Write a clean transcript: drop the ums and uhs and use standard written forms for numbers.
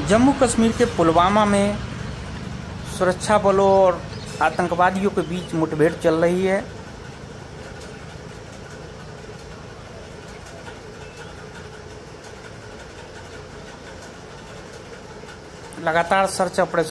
जम्मू कश्मीर के पुलवामा में सुरक्षा बलों और आतंकवादियों के बीच मुठभेड़ चल रही है। लगातार सर्च ऑपरेशन